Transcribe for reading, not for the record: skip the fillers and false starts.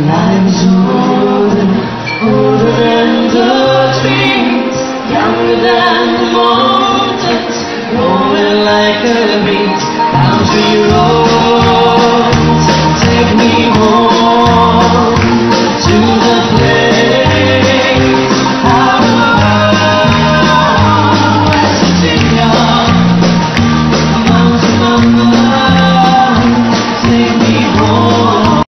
I was older than the trees, younger than the mountains, rolling like a